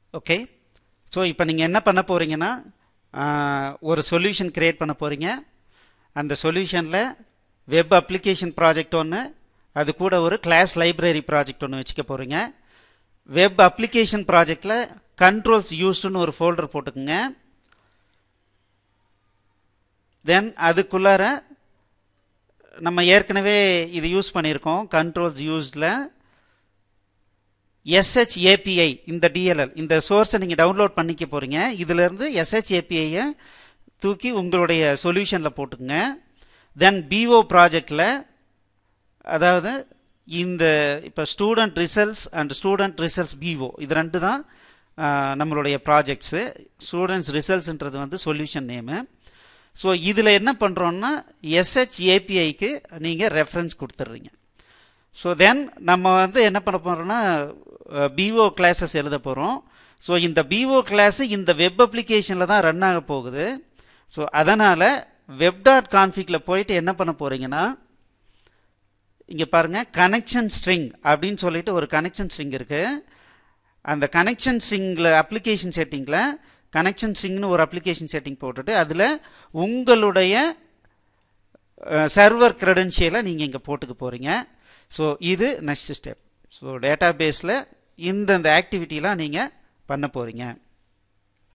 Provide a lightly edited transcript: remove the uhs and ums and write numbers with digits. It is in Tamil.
ஓகே. ஸோ இப்போ நீங்கள் என்ன பண்ண போகிறீங்கன்னா ஒரு சொல்யூஷன் கிரியேட் பண்ண போகிறீங்க. அந்த சொல்யூஷனில் வெப் அப்ளிகேஷன் ப்ராஜெக்ட் ஒன்று, அது கூட ஒரு கிளாஸ் லைப்ரரி ப்ராஜெக்ட் ஒன்று வச்சுக்க போகிறீங்க. வெப் அப்ளிகேஷன் ப்ராஜெக்டில் கண்ட்ரோல்ஸ் யூஸ்டுன்னு ஒரு ஃபோல்டர் போட்டுக்குங்க. தென் அதுக்குள்ளார நம்ம ஏற்கனவே இது யூஸ் பண்ணியிருக்கோம். கண்ட்ரோல்ஸ் யூஸில் SHAPI இந்த DLL இந்த சோர்ஸை நீங்கள் டவுன்லோட் பண்ணிக்க போகிறீங்க. இதிலேருந்து SHAPIயை தூக்கி உங்களுடைய சொல்யூஷனில் போட்டுக்குங்க. தென் BO ப்ராஜெக்டில், அதாவது இந்த இப்போ student results and student results BO இது ரெண்டு தான் நம்மளுடைய ப்ராஜெக்ட்ஸு. ஸ்டூடெண்ட்ஸ் ரிசல்ட்ஸ்ன்றது வந்து சொல்யூஷன் நேமு. ஸோ இதில் என்ன பண்ணுறோன்னா SHAPIக்கு நீங்கள் ரெஃபரன்ஸ் கொடுத்துட்றீங்க. ஸோ தென் நம்ம வந்து என்ன பண்ண போகிறோம்னா BO கிளாஸஸ் எழுத போகிறோம். ஸோ இந்த BO கிளாஸு இந்த வெப் அப்ளிகேஷனில் தான் ரன் ஆக போகுது. ஸோ அதனால் web.configல போயிட்டு என்ன பண்ண போகிறீங்கன்னா, இங்கே பாருங்கள் கனெக்ஷன் ஸ்ட்ரிங் அப்படின்னு சொல்லிட்டு ஒரு கனெக்ஷன் ஸ்ட்ரிங் இருக்குது. அந்த கனெக்ஷன் ஸ்ட்ரிங்கில் அப்ளிகேஷன் செட்டிங்கில் கனெக்ஷன் ஸ்ட்ரிங்னு ஒரு அப்ளிகேஷன் செட்டிங் போட்டுட்டு அதில் உங்களுடைய சர்வர் க்ரெடென்ஷியலை நீங்கள் இங்கே போட்டுக்க போகிறீங்க. ஸோ இது நெக்ஸ்ட் ஸ்டெப். ஸோ டேட்டா பேஸில் இந்த ஆக்டிவிட்டிலாம் நீங்கள் பண்ண போகிறீங்க.